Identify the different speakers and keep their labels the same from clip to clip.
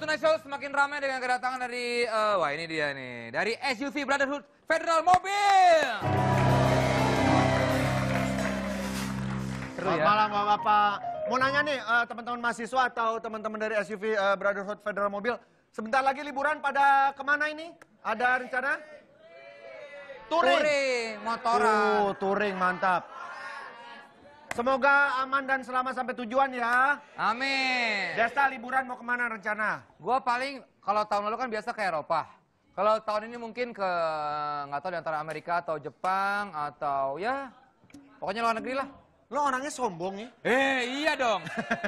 Speaker 1: Tonight Show semakin ramai dengan kedatangan dari, wah ini dia nih, dari SUV Brotherhood Federal Mobil.
Speaker 2: Selamat malam Bapak-Bapak. Mau nanya nih teman-teman mahasiswa atau teman-teman dari SUV Brotherhood Federal Mobil. Sebentar lagi liburan pada kemana ini? Ada rencana?
Speaker 1: Touring, motoran.
Speaker 2: Touring mantap. Semoga aman dan selamat sampai tujuan ya.
Speaker 1: Amin.
Speaker 2: Desta liburan mau kemana rencana?
Speaker 1: Gua paling, kalau tahun lalu kan biasa ke Eropa. Kalau tahun ini mungkin ke, nggak tahu di antara Amerika atau Jepang atau ya, pokoknya luar negeri lah.
Speaker 2: Lo orangnya sombong ya?
Speaker 1: Iya dong.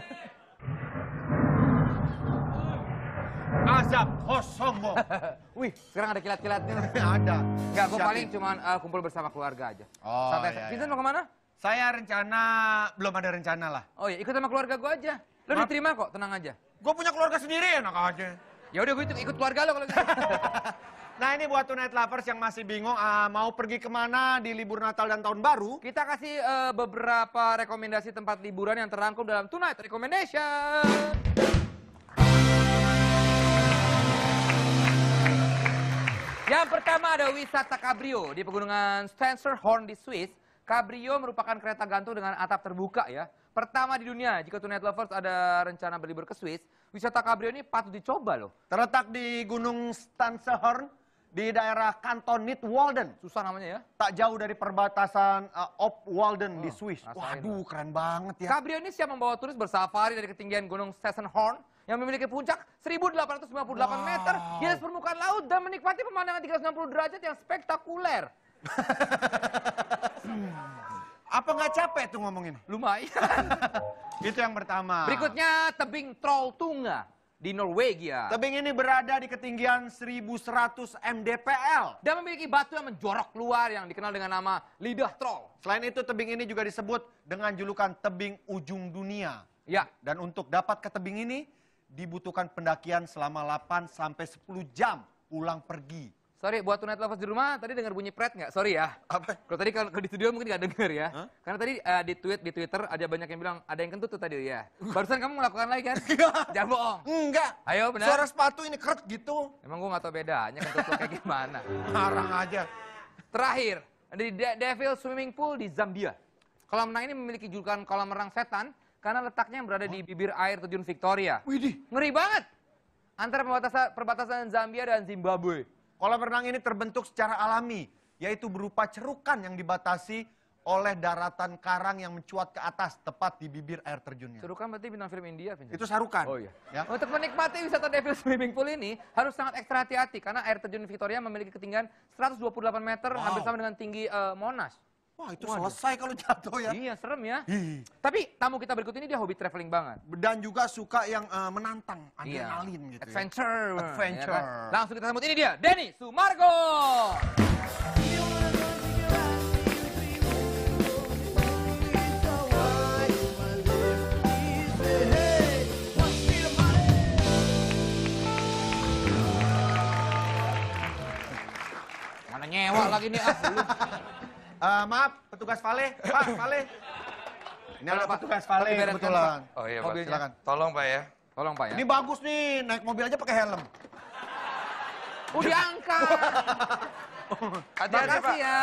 Speaker 2: Azab, host sombong.
Speaker 1: Wih, sekarang ada kilat-kilatnya.
Speaker 2: Ada.
Speaker 1: Enggak, gue paling cuman kumpul bersama keluarga aja.
Speaker 2: Oh,
Speaker 1: Santai.
Speaker 2: iya,
Speaker 1: Vincent
Speaker 2: iya.
Speaker 1: mau kemana?
Speaker 2: Saya rencana, belum ada rencana lah.
Speaker 1: Oh iya, ikut sama keluarga gue aja. Lo diterima kok, tenang aja.
Speaker 2: Gue punya keluarga sendiri, enak aja.
Speaker 1: Ya udah gue ikut keluarga lo kalau gitu.
Speaker 2: Nah ini buat Tonight Lovers yang masih bingung mau pergi kemana di libur Natal dan Tahun Baru.
Speaker 1: Kita kasih beberapa rekomendasi tempat liburan yang terangkum dalam Tonight Recommendation. Yang pertama ada wisata Cabrio di pegunungan Stenshorn di Swiss. Cabrio merupakan kereta gantung dengan atap terbuka ya. Pertama di dunia, jika Tonight Lovers ada rencana berlibur ke Swiss, wisata Cabrio ini patut dicoba loh.
Speaker 2: Terletak di Gunung Stenshorn di daerah kanton Nidwalden.
Speaker 1: Susah namanya ya.
Speaker 2: Tak jauh dari perbatasan Obwalden di Swiss.
Speaker 1: rasain
Speaker 2: Waduh, keren banget ya.
Speaker 1: Cabrio ini siap membawa turis bersafari dari ketinggian Gunung Stenshorn yang memiliki puncak 1.858 meter di atas permukaan laut dan menikmati pemandangan 360 derajat yang spektakuler.
Speaker 2: Apa nggak capek tuh ngomongin?
Speaker 1: Lumayan.
Speaker 2: Itu yang pertama.
Speaker 1: Berikutnya tebing Trolltunga di Norwegia.
Speaker 2: Tebing ini berada di ketinggian 1.100 mdpl.
Speaker 1: Dan memiliki batu yang menjorok keluar yang dikenal dengan nama lidah troll.
Speaker 2: Selain itu tebing ini juga disebut dengan julukan tebing ujung dunia.
Speaker 1: Ya.
Speaker 2: Dan untuk dapat ke tebing ini dibutuhkan pendakian selama 8 sampai 10 jam pulang pergi.
Speaker 1: Sorry, buat Tonight Lovers di rumah, tadi dengar bunyi pret nggak? Sorry ya.
Speaker 2: Apa?
Speaker 1: Kalau tadi kalau di studio mungkin nggak dengar ya.
Speaker 2: Hah?
Speaker 1: Karena tadi di Twitter ada banyak yang bilang, ada yang kentut tuh tadi ya. Barusan kamu melakukan lagi kan? Jangan bohong.
Speaker 2: Enggak.
Speaker 1: Ayo, benar.
Speaker 2: Suara sepatu ini keret gitu.
Speaker 1: Emang gue nggak tahu bedanya kentut tuh kayak gimana.
Speaker 2: Marah aja.
Speaker 1: Terakhir, ada di Devil Swimming Pool di Zambia. Kolam renang ini memiliki julukan kolam renang setan karena letaknya yang berada di bibir air terjun Victoria.
Speaker 2: Widih.
Speaker 1: Ngeri banget. Antara perbatasan Zambia dan Zimbabwe.
Speaker 2: Kolam renang ini terbentuk secara alami, yaitu berupa cerukan yang dibatasi oleh daratan karang yang mencuat ke atas, tepat di bibir air terjunnya.
Speaker 1: Cerukan berarti bintang film India, Vincent.
Speaker 2: Itu sarukan.
Speaker 1: Oh iya.
Speaker 2: Ya.
Speaker 1: Untuk menikmati wisata Devil Swimming Pool ini harus sangat ekstra hati-hati karena air terjun Victoria memiliki ketinggian 128 meter, hampir sama dengan tinggi Monas.
Speaker 2: Wah itu selesai kalau jatuh ya.
Speaker 1: Iya, serem ya.
Speaker 2: Ih.
Speaker 1: Tapi tamu kita berikut ini dia hobi traveling banget.
Speaker 2: Dan juga suka yang menantang, adrenalin gitu ya.
Speaker 1: Adventure.
Speaker 2: Adventure.
Speaker 1: Ya kan? Langsung kita sambut ini dia, Denny Sumargo. Mana nyewa lagi nih
Speaker 2: Maaf, petugas Vale. Pak, Vale. Ini ada
Speaker 1: Pak.
Speaker 2: petugas Vale
Speaker 1: Bereskan,
Speaker 2: kebetulan.
Speaker 1: Pak.
Speaker 3: Oh iya Pak,
Speaker 1: Mobilnya.
Speaker 2: Silakan.
Speaker 3: tolong Pak ya.
Speaker 1: Tolong Pak ya.
Speaker 2: Ini bagus nih, naik mobil aja pakai helm.
Speaker 1: Diangkat.
Speaker 3: Hati-hati Pak.
Speaker 1: Makasih ya.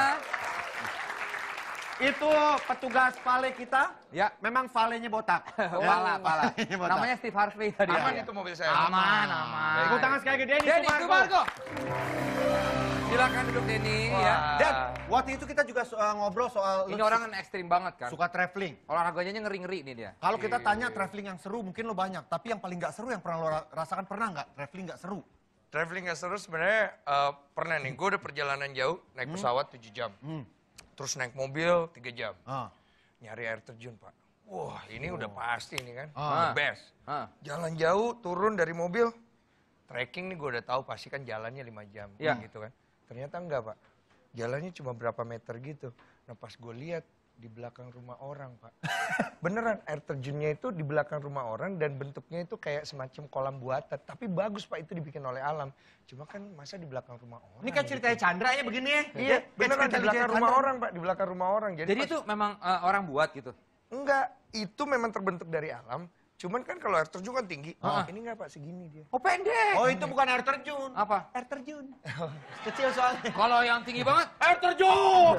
Speaker 2: Itu petugas Vale kita.
Speaker 1: Ya.
Speaker 2: Memang Valenya botak.
Speaker 1: Pala.
Speaker 2: Valenya botak.
Speaker 1: Namanya Steve Harvey tadi.
Speaker 3: Aman
Speaker 1: ya.
Speaker 3: itu mobil saya.
Speaker 1: Aman.
Speaker 2: Tepuk tangan sekali lagi Denny
Speaker 1: Denny
Speaker 2: Sumargo.
Speaker 1: Sumargo. Silakan duduk Denny
Speaker 3: Wah.
Speaker 1: ya.
Speaker 2: Dan waktu itu kita juga ngobrol soal
Speaker 1: Ini orang kan ekstrim banget kan.
Speaker 2: suka traveling.
Speaker 1: Olahraganya ngeri-ngeri nih dia.
Speaker 2: Kalau kita tanya traveling yang seru, mungkin lo banyak. Tapi yang paling nggak seru yang pernah lo rasakan, pernah nggak? Traveling nggak seru?
Speaker 3: Traveling nggak seru sebenarnya pernah nih. Gue udah perjalanan jauh, naik pesawat 7 jam. Terus naik mobil 3 jam. Nyari air terjun Pak. Wah ini udah pasti nih kan. The best. Jalan jauh, turun dari mobil. Trekking nih gue udah tahu pasti kan jalannya 5 jam.
Speaker 1: Iya.
Speaker 3: Gitu kan. Ternyata enggak Pak. Jalannya cuma berapa meter gitu. Nah pas gue lihat di belakang rumah orang Pak. Beneran air terjunnya itu di belakang rumah orang dan bentuknya itu kayak semacam kolam buatan. Tapi bagus Pak itu dibikin oleh alam. Cuma kan masa di belakang rumah orang.
Speaker 2: Ini kan ceritanya Chandra ya begini ya?
Speaker 3: Iya beneran di
Speaker 2: cerita
Speaker 3: belakang
Speaker 2: Chandra.
Speaker 3: rumah orang Pak. Di belakang rumah orang.
Speaker 1: Jadi
Speaker 3: pas-
Speaker 1: itu memang orang buat gitu?
Speaker 3: Enggak, itu memang terbentuk dari alam. Cuman kan kalau air terjun kan tinggi. Ini nggak Pak, segini dia.
Speaker 1: Oh pendek.
Speaker 2: Oh itu bukan air terjun.
Speaker 1: Apa?
Speaker 2: Air terjun. Kecil soalnya.
Speaker 1: Kalau yang tinggi banget,
Speaker 2: Air terjun!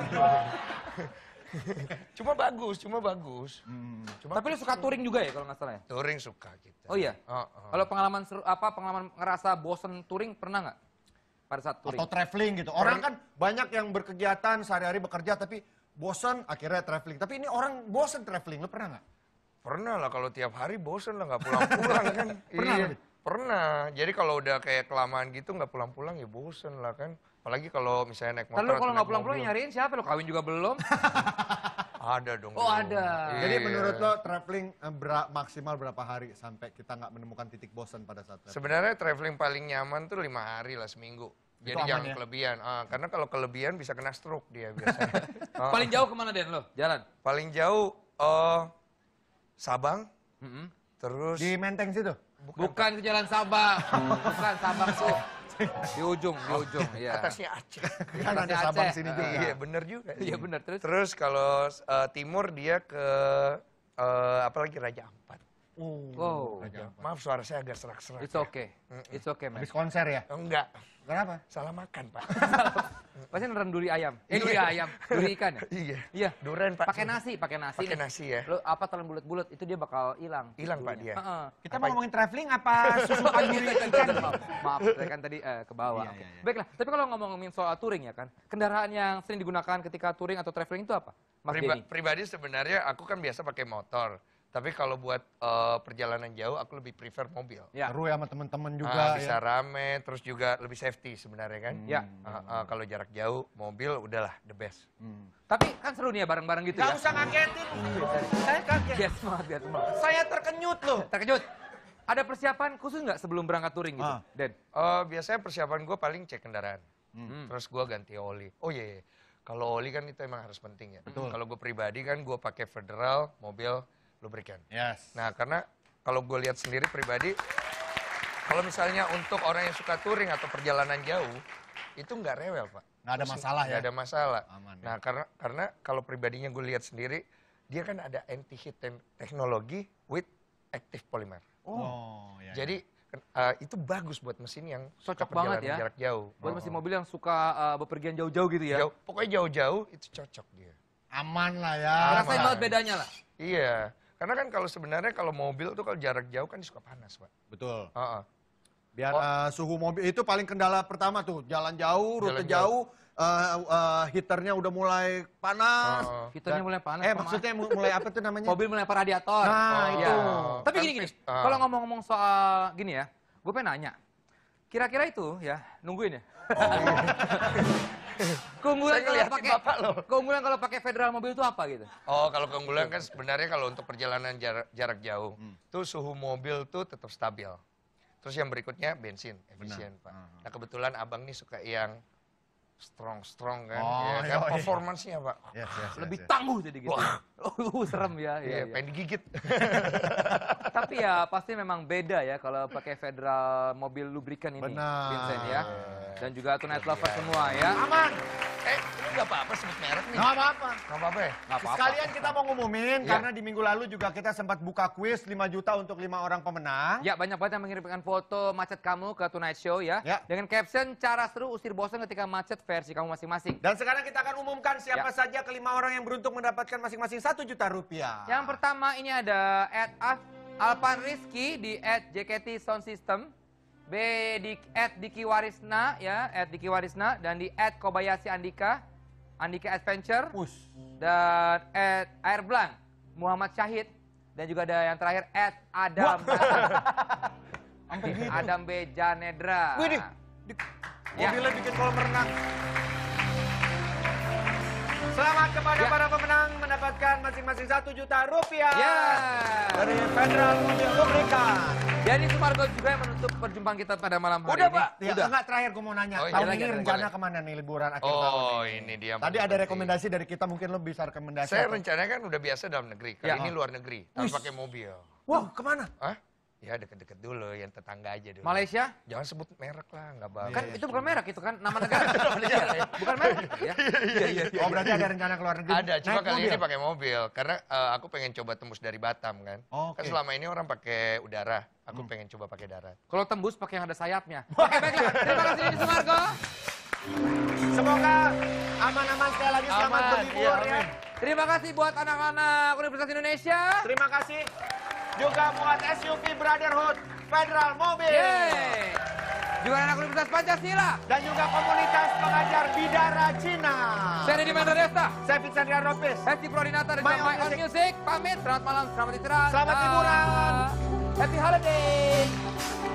Speaker 3: Cuma bagus. Cuma
Speaker 1: tapi lu suka touring juga ya kalau nggak salah ya?
Speaker 3: touring suka kita.
Speaker 1: Oh iya? Kalau pengalaman seru, pengalaman ngerasa bosen touring pernah nggak? Pada saat touring?
Speaker 2: Atau traveling gitu. Orang kan banyak yang berkegiatan sehari-hari bekerja tapi bosan akhirnya traveling. Tapi ini orang bosan traveling, lu pernah nggak?
Speaker 3: Pernah lah, kalau tiap hari bosen lah nggak pulang-pulang kan.
Speaker 2: Pernah,
Speaker 3: Iya,
Speaker 2: David?
Speaker 3: pernah. Jadi kalau udah kayak kelamaan gitu nggak pulang-pulang ya bosen lah kan. Apalagi kalau misalnya naik motor.
Speaker 1: Lalu kalau
Speaker 3: atau
Speaker 1: nggak
Speaker 3: naik
Speaker 1: pulang-pulang
Speaker 3: mobil.
Speaker 1: nyariin siapa? Lo kawin juga belum?
Speaker 3: Ada dong.
Speaker 1: Oh,
Speaker 3: dong.
Speaker 1: ada.
Speaker 3: Iya.
Speaker 2: Jadi menurut lo traveling maksimal berapa hari sampai kita nggak menemukan titik bosan pada saat traveling?
Speaker 3: Sebenarnya traveling paling nyaman tuh 5 hari lah seminggu. Jadi
Speaker 2: aman
Speaker 3: jangan
Speaker 2: ya?
Speaker 3: kelebihan. Karena kalau kelebihan bisa kena stroke dia biasanya.
Speaker 1: Paling jauh kemana Den lo? Jalan?
Speaker 3: Paling jauh Sabang.
Speaker 1: Mm-mm.
Speaker 3: Terus
Speaker 2: Di Menteng situ?
Speaker 1: Bukan ke Jalan Sabang. Bukan Sabang tuh. Di ujung. Iya.
Speaker 3: atasnya Aceh.
Speaker 2: Kan ada
Speaker 1: Aceh.
Speaker 2: Sabang sini juga.
Speaker 3: Iya bener juga.
Speaker 1: Iya benar. Terus?
Speaker 3: Terus kalau timur dia ke apalagi Raja Ampat.
Speaker 1: Wow.
Speaker 3: Maaf suara saya agak serak-serak.
Speaker 1: It's okay. It's okay man.
Speaker 2: Habis konser ya?
Speaker 3: Oh, enggak,
Speaker 2: Kenapa?
Speaker 3: salah makan Pak.
Speaker 1: Pasti neren duri ayam. Duri ayam. Duri ikan ya?
Speaker 3: Iya.
Speaker 1: Iya.
Speaker 3: Duren Pak.
Speaker 1: Pakai nasi
Speaker 3: Pakai
Speaker 1: nih.
Speaker 3: nasi ya.
Speaker 1: Lo apa telan bulat-bulat itu dia bakal hilang.
Speaker 3: Hilang, Pak,
Speaker 1: durinya.
Speaker 3: dia.
Speaker 1: Heeh.
Speaker 2: Kita mau ngomongin traveling apa susukan diri ikan?
Speaker 1: Maaf, saya kan tadi ke bawah.
Speaker 2: Iya,
Speaker 1: Oke.
Speaker 2: iya, iya.
Speaker 1: Baiklah, tapi kalau ngomongin soal touring ya kan, kendaraan yang sering digunakan ketika touring atau traveling itu apa? Mas Denny?
Speaker 3: Pribadi sebenarnya aku kan biasa pakai motor. Tapi kalau buat perjalanan jauh aku lebih prefer mobil.
Speaker 1: Ya.
Speaker 2: Seru ya sama temen-temen juga
Speaker 3: Bisa
Speaker 2: ya.
Speaker 3: rame, terus juga lebih safety sebenarnya kan.
Speaker 1: Ya.
Speaker 3: Kalau jarak jauh, mobil udahlah the best.
Speaker 1: Tapi kan seru nih ya bareng-bareng gitu
Speaker 2: Gak
Speaker 1: ya.
Speaker 2: usah ngagetin. Saya kaget.
Speaker 1: Biar semangat.
Speaker 2: Saya terkenyut loh.
Speaker 1: Terkejut. Ada persiapan khusus nggak sebelum berangkat touring gitu, Den?
Speaker 3: Biasanya persiapan gue paling cek kendaraan. Terus gue ganti oli. Oh iya, kalau oli kan itu emang harus penting ya.
Speaker 2: Betul.
Speaker 3: Kalau gue pribadi kan gue pakai Federal, mobil, lubrikan.
Speaker 2: Yes.
Speaker 3: Nah karena kalau gue lihat sendiri pribadi, kalau misalnya untuk orang yang suka touring atau perjalanan jauh, itu nggak rewel Pak.
Speaker 2: Nggak ada masalah ya?
Speaker 3: Nggak ada masalah.
Speaker 2: Aman, ya.
Speaker 3: Nah karena kalau pribadinya gue lihat sendiri, dia kan ada anti-heat teknologi with active polymer.
Speaker 2: Oh, ya.
Speaker 3: Jadi itu bagus buat mesin yang
Speaker 1: Cocok
Speaker 3: suka
Speaker 1: banget
Speaker 3: perjalanan
Speaker 1: ya.
Speaker 3: jarak jauh.
Speaker 1: Buat mesin mobil yang suka bepergian jauh-jauh gitu ya.
Speaker 3: Pokoknya jauh-jauh itu cocok dia.
Speaker 2: Aman lah ya.
Speaker 1: Rasain banget bedanya lah.
Speaker 3: Iya, karena kan kalau sebenarnya kalau mobil tuh kalau jarak jauh kan dia suka panas Pak.
Speaker 2: Betul.
Speaker 3: Heeh.
Speaker 2: Biar suhu mobil itu paling kendala pertama tuh. Jalan jauh, rute
Speaker 3: Jalan
Speaker 2: jauh, heaternya udah mulai panas.
Speaker 1: Heaternya mulai panas. Pak,
Speaker 2: Maksudnya mulai apa tuh namanya?
Speaker 1: mobil mulai radiator.
Speaker 2: Nah,
Speaker 1: Iya.
Speaker 2: itu.
Speaker 1: Tapi
Speaker 3: Kan
Speaker 1: gini,
Speaker 3: pis-
Speaker 1: kalau ngomong-ngomong soal gini ya, gue pengen nanya. Kira-kira itu ya, nungguin ya. Keunggulan
Speaker 3: Saya
Speaker 1: kalau
Speaker 3: ngeliatin
Speaker 1: pakai
Speaker 3: Bapak loh.
Speaker 1: keunggulan kalau pakai Federal mobil itu apa gitu?
Speaker 3: Oh, kalau keunggulan kan sebenarnya kalau untuk perjalanan jarak jauh, tuh suhu mobil tuh tetap stabil. Terus yang berikutnya bensin, efisien Pak. Nah kebetulan abang nih suka yang strong kan,
Speaker 2: Oh,
Speaker 3: ya,
Speaker 2: iya,
Speaker 3: kan
Speaker 2: iya.
Speaker 3: performance-nya Pak.
Speaker 2: Yes.
Speaker 1: Lebih tangguh jadi gitu. Serem ya.
Speaker 3: Iya,
Speaker 1: Iya.
Speaker 3: pengen digigit.
Speaker 1: Tapi ya pasti memang beda ya kalau pakai Federal mobil lubrikan ini,
Speaker 2: Benar.
Speaker 1: Vincent ya. Dan juga Tonight Lover semua ya.
Speaker 2: Aman.
Speaker 3: Ini nggak apa-apa sebut merek nih.
Speaker 2: Nggak apa-apa.
Speaker 3: Nggak apa-apa ya?
Speaker 1: Nggak apa-apa.
Speaker 2: Sekalian kita mau ngumumin,
Speaker 1: Iya.
Speaker 2: karena di minggu lalu juga kita sempat buka kuis 5 juta untuk 5 orang pemenang.
Speaker 1: Ya, banyak banget yang mengirimkan foto macet kamu ke Tonight Show ya.
Speaker 2: Ya.
Speaker 1: Dengan caption, cara seru usir bosan ketika macet versi kamu masing-masing.
Speaker 2: Dan sekarang kita akan umumkan siapa
Speaker 1: Ya.
Speaker 2: saja ke-5 orang yang beruntung mendapatkan masing-masing 1 juta rupiah.
Speaker 1: Yang pertama ini ada Alpan Rizky di @JKT Sound System. B di @Diki Warisna ya, @Diki Warisna. Dan di @Kobayashi Andika, Andika Adventure.
Speaker 2: Push.
Speaker 1: Dan @Airblank, Muhammad Syahid. Dan juga ada yang terakhir @Adam.
Speaker 2: Sampai gitu.
Speaker 1: Adam B. Janedra.
Speaker 2: Wih,
Speaker 1: Ya.
Speaker 2: mobilnya bikin kolam renang. Selamat kepada
Speaker 1: Ya.
Speaker 2: para pemenang mendapatkan masing-masing 1 juta rupiah.
Speaker 1: Ya.
Speaker 2: Dari Federal Mobil Lubrikan.
Speaker 1: Jadi Sumargo juga yang menutup perjumpaan kita pada malam hari
Speaker 3: Udah,
Speaker 1: ini.
Speaker 3: Pak.
Speaker 2: Ya, enggak terakhir gue mau nanya.
Speaker 3: Oh, iya,
Speaker 2: Tahun
Speaker 1: lagi
Speaker 2: ini
Speaker 1: ada,
Speaker 2: rencana
Speaker 3: boleh.
Speaker 2: kemana nih liburan akhir tahun
Speaker 3: Oh,
Speaker 2: ini?
Speaker 3: ini dia.
Speaker 2: Tadi ada rekomendasi dari kita, mungkin lo bisa rekomendasi.
Speaker 3: Saya
Speaker 2: apa?
Speaker 3: rencananya kan udah biasa dalam negeri. Kali
Speaker 1: Ya.
Speaker 3: ini luar negeri, tapi pakai mobil.
Speaker 2: Wow, kemana?
Speaker 3: Hah? Ya deket-deket dulu, yang tetangga aja dulu.
Speaker 1: Malaysia?
Speaker 3: Jangan sebut merek lah, nggak bagus.
Speaker 1: Kan itu bukan merek, itu kan nama negara. Malaysia. Bukan merek itu ya. Iya.
Speaker 2: Oh berarti ada rencana keluar negeri?
Speaker 3: Ada, cuma
Speaker 2: Naik
Speaker 3: kali
Speaker 2: mobil?
Speaker 3: ini pakai mobil. Karena aku pengen coba tembus dari Batam kan.
Speaker 2: Oke.
Speaker 3: Kan selama ini orang pakai udara, aku pengen coba pakai darat.
Speaker 1: Kalau tembus pakai yang ada sayapnya. Oke, baiklah. Terima kasih Deddy Sumargo.
Speaker 2: Semoga aman-aman sekali lagi, selamat
Speaker 3: Aman,
Speaker 2: berlibur
Speaker 3: iya,
Speaker 2: ya.
Speaker 3: amin.
Speaker 1: Terima kasih buat anak-anak Universitas Indonesia.
Speaker 2: Terima kasih juga buat SUV Brotherhood Federal Mobil.
Speaker 1: Yeay. Juga anak Universitas Pancasila.
Speaker 2: Dan juga komunitas pengajar Bidara Cina.
Speaker 1: Saya Deddy Mendra Desta.
Speaker 2: Saya Vincent Rian Lopez.
Speaker 1: Hesti Prodinata dan
Speaker 2: My
Speaker 1: My
Speaker 2: Own
Speaker 1: Own Music. Pamit, selamat malam, selamat istirahat.
Speaker 2: Selamat
Speaker 1: Dah.
Speaker 2: liburan.
Speaker 1: Happy holiday.